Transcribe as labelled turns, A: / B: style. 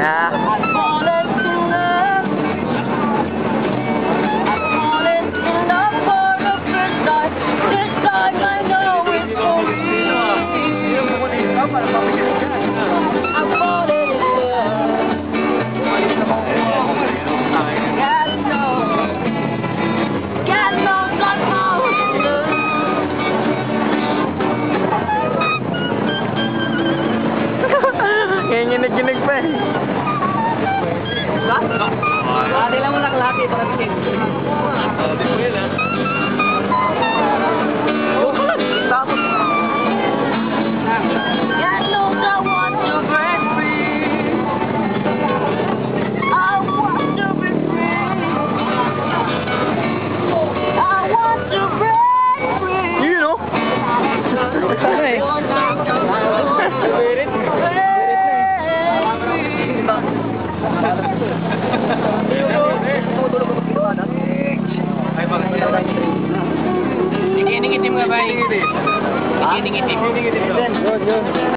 A: Ah. Ginig pa eh.
B: Hindi lang mo nakalaki para tingin.
C: God knows I want to break free. I want to be free. I want to break free.
A: You know? Sana eh.
B: Ikining-itim nga ba? Ikining-itim.